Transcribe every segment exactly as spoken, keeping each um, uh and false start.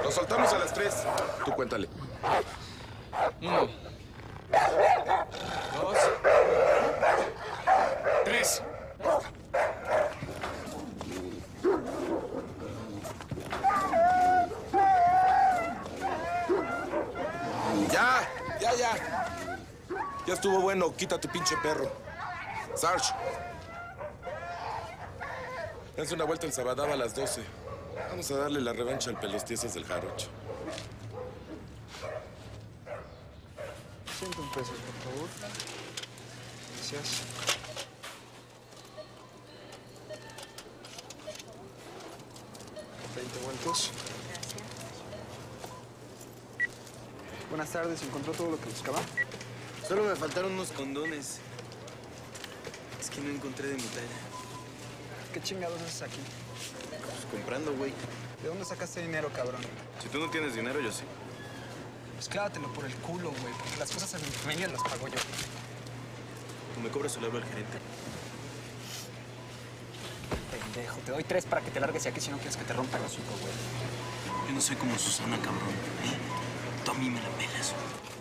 Nos soltamos a las tres. Tú cuéntale. Uno. Dos. Tres. Ya, ya, ya. Ya estuvo bueno. Quita tu pinche perro. Sarge. Haz una vuelta en Sabadaba a las doce. Vamos a darle la revancha al Pelostieses del Jarocho. ciento un pesos, por favor. Gracias. veinte vueltos. Gracias. Buenas tardes, ¿encontró todo lo que buscaba? Solo me faltaron unos condones. Es que no encontré de mi talla. ¿Qué chingados haces aquí? Pues comprando, güey. ¿De dónde sacaste dinero, cabrón? Si tú no tienes dinero, yo sí. Pues clávatelo por el culo, güey, porque las cosas en mi familia las pago yo. Tú me cobras, se lo hablo al gerente. Pendejo, te doy tres para que te largues de aquí si no quieres que te rompa el hocico, güey. Yo no soy como Susana, cabrón. ¿Eh? Tú a mí me la pelas.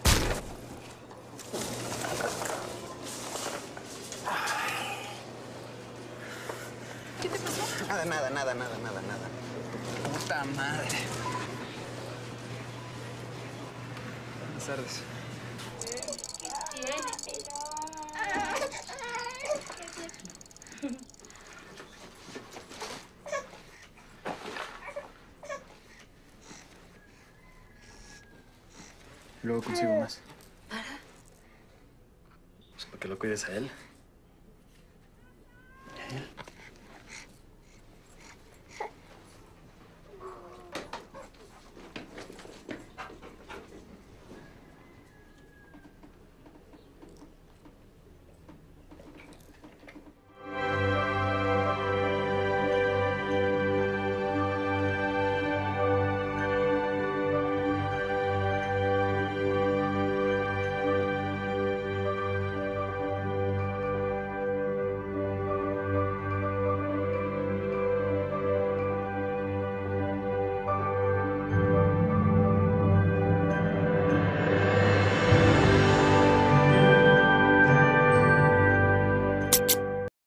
¿Qué te pasó? Nada, nada, nada, nada, nada, nada. Puta madre. Buenas tardes. ¿Qué tiene? Luego consigo más. Pues para que lo cuides a él.